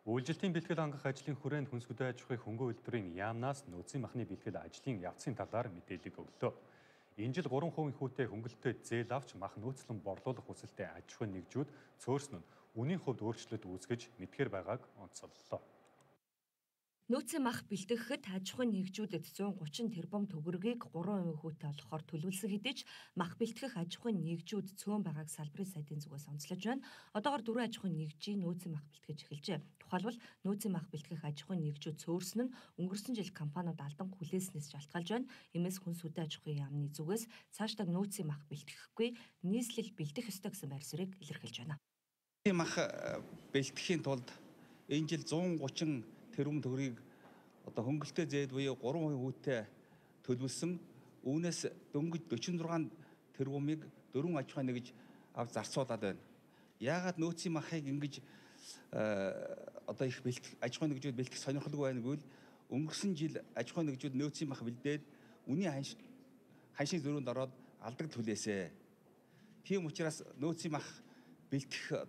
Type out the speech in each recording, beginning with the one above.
Үйлдвэрлэлийн бэлтгэл хангах ажлын хүрээнд хүнсгүдэн аж ахуйн хөнгөн үйлдвэрийн яамнаас нөөцийн махны бэлтгэл ажлын явцын талаар мэдээлэл өглөө. Энэ жил 3% хүүтэй хөнгөлөлтөд зээл авч мах нөөцлөн борлуулах хүсэлтэй аж ахуйн нэгжүүд цөөрсөн нь үнийн хувьд өөрчлөлт үүсгэж мэдгээр байгааг онцоллоо. Нөөцийн мах бэлтгэхэд аж ахуйн нэгжүүдэд 130 тэрбум төгрөгийг 3% хүүтэй олгохоор төлөвлөсөн хэдий ч мах бэлтгэх аж ахуйн нэгжүүд цөөн байгааг салбарын сайдын зүгээс онцлож байна. Одоогоор 4 аж ахуйн нэгжийн нөөцийн мах бэлтгэж эхэлжээ. Тухайлбал нөөцийн мах бэлтгэх аж ахуйн нэгжүүд цөөрсөн нь өнгөрсөн жил компаниуд алдан хүлээснээс шалтгаалж байна. Иймээс хүнс хүдэн аж ахуйн яамны зүгээс цаашдаа нөөцийн мах бэлтгэхгүй нийслэл бэлдэх ёстой гэсэн байр суурийг илэрхийлж байна. Мах бэлтгэхийн тулд энэ жил 130 тэрбум төгрөгийг хөнгөлөлтөө зээл буюу 3% хүүтэй төлөвлөсөн. Үүнээс дөнгөж 46 тэрбумыг 4 аж ахуйн нэгж авч зарцуулаад байна. Яагаад нөөцийн махыг ингэж их бэлтгэх аж ахуйн нэгжүүд бэлтгэх сонирхолгүй байна гэвэл өнгөрсөн жил аж ахуйн нэгжүүд нөөцийн мах бэлдээд үнийн ханшийн зөрүүнд ороод алдаг түлээсэ. Тийм учраас нөөцийн мах бэлтгэх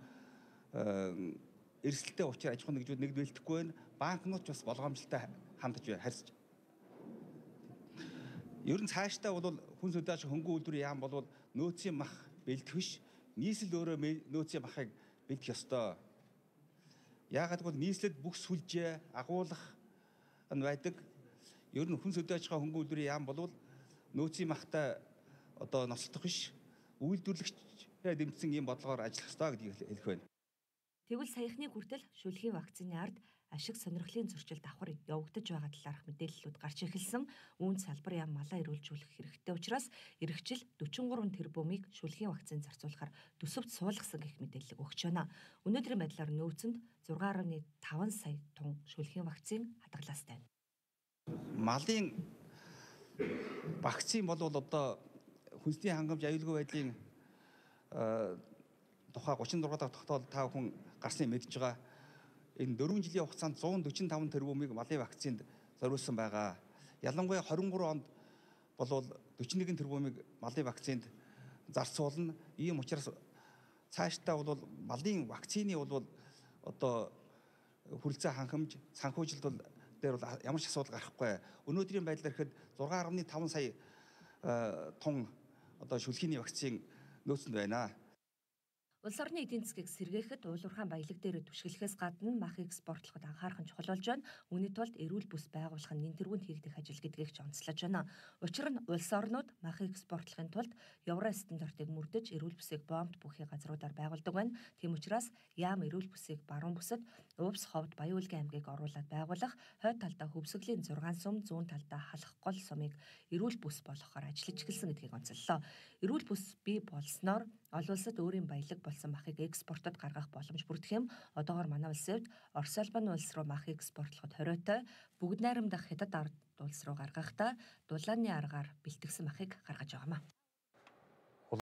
эрсдэлтэй учраас аж ахуйн нэгжүүд нэгд бэлтгэхгүй байна. Банкнууд ч бас болгоомжтой хандж харьцаж. Ер нь цаашдаа бол хүнс хүдэн аж ахуйн хөнгөн үйлдвэрийн яам бол нөөцийн мах бэлтгэх биш, нийслэл өөрөө нөөцийн махыг бэлтгэх ёстой. Яагаад гэвэл нийслэлд бүх сүлжээ агуулах нь байдаг. Ер нь хүнс хүдэн аж ахуйн хөнгөн үйлдвэрийн яам бол нөөцийн махтай ноцтох биш, үйлдвэрлэгчтэй дэмжсэн ийм бодлогоор ажиллах ёстой гэдгийг хэлэх байна. Тэгвэл саяхны хүртэл шүлхийн вакцины ард ашиг сонирхлын зөрчил давхар явагдаж байгаа талаарх мэдээллүүд гарч эхэлсэн. Үүнд салбар яам малаа эрүүлжүүлэх хэрэгтэй учраас эрэгчил 43 тэрбумыг шүлхийн вакцинд зарцуулахаар төсөвт суулгасан гэх мэдээлэл өгч байна. Өнөөдрийн байдлаар нөөцөнд 6.5 сая тонн шүлхийн вакцин хадгалаастай байна. Малын вакцин бол хүнсний хангамж аюулгүй байдлын тухай 36 дахь тогтоолд та бүхэн гарсныг мэдж байгаа. Энэ 4 жилийн хугацаанд 145 тэрбумыг малын вакцинд зориулсан байгаа. Ялангуяа 23 онд бол 41 тэрбумыг малын вакцинд зарцуулна. Ийм учраас цаашдаа бол малын вакцины хүрэлцээ хангамж санхүүжилт дээр бол ямар ч асуудал гарахгүй. Өнөөдрийн байдлаар ихэд 6.5 сая тонн шүлхийний вакцин нөөцөнд байна. Улс орны эдийн засгийг сэргээхэд уулуурхаан баялаг дээр түшиглэхээс гадна мах экспортлоход анхаарах нь чухал болж байна. Үүний тулд эрүүл бүс байгуулах нь нэн тэргуунд хийгдэх ажил гэдгийг ч онцлож байна. Учир нь улс орнууд мах экспортлохын тулд евро стандартыг мөрдөж эрүүл бүсийг боомт бүхий газруудаар байгуулдаг байна. Тийм учраас яам эрүүл бүсийг баруун бүсэд Увс, Ховд, Баян-Улгийн аймгийг оруулаад байгуулах, хойд талдаа Хөвсгөлийн 6 сум, зүүн талдаа Халах гол сумыг эрүүл бүс болгохоор ажиллаж эхэлсэн гэдгийг онцоллоо. Эрүүл бүс бий болсноор олон улсад өөрийн баялаг болсон махыг экспортод гаргах боломж бүрдэх юм. Одоогоор манай улсын хувьд Орос, Албаны улс руу мах экспортлоход хориотой, бүгд найрамдах хятад ард улс руу гаргахдаа дулааны аргаар бэлтгэсэн махыг гаргаж байгаамаа.